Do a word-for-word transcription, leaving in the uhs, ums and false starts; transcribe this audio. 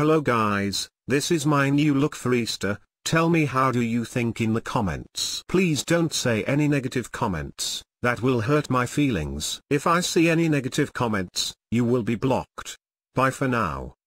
Hello guys, this is my new look for Easter. Tell me how do you think in the comments. Please don't say any negative comments, that will hurt my feelings. If I see any negative comments, you will be blocked. Bye for now.